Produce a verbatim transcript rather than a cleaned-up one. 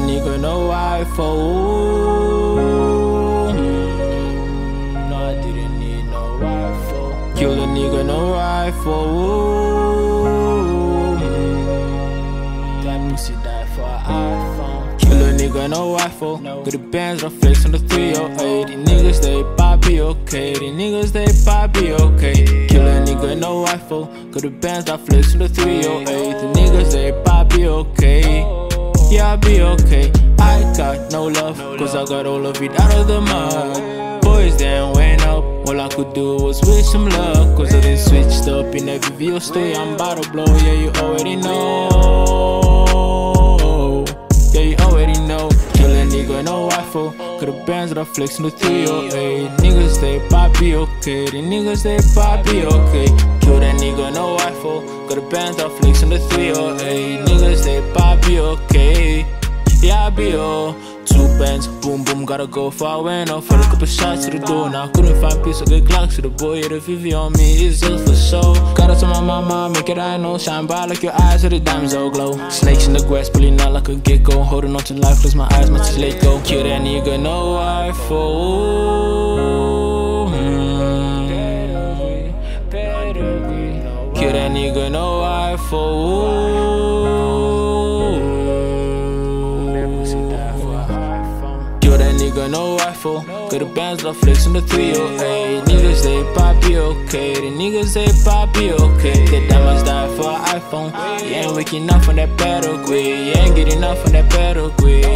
nigga no iPhone. No, I didn't need no iPhone. Kill a nigga no iPhone. That pussy die for an iPhone. Kill a nigga no iPhone. Got the bands on flex on the three oh eight. These niggas they poppy okay. These niggas they poppy okay. Kill a nigga no iPhone. Got the bands on flex on the three oh eight. The niggas they poppy okay. Yeah, I be okay. I got no love, cause I got all of it out of the mud. Boys then went up, all I could do was wish some luck, cause I done switched up in every video story. I'm about to blow, yeah, you already know. Yeah, you already know. Kill a nigga, no iPhone. Got the bands that I flex in the three oh eight. Niggas they poppy okay. The niggas they poppy okay. Kill that nigga, no iPhone. Got the bands that I flex in the three oh eight. Niggas they poppy okay. Yeah, I be oh. Two bands, boom boom, gotta go far. Went off for a couple shots to the door. Now I couldn't find peace, I get Glocks to the boy. Yeah, the Vivi on me is just for show. Gotta tell my mama, make it I know. Shine bright like your eyes, so the diamonds all glow. Snakes in the grass, pulling out like a gecko. Holding on to life, close my eyes, my teeth let go. Kill that nigga, no iPhone. Kill that nigga, no iPhone. Nigga no iPhone. Got the bands off flex on the three oh eight. Niggas they poppy okay. The niggas they poppy okay. The diamonds die for an iPhone. You ain't waking up on that pedigree. You ain't getting up on that pedigree.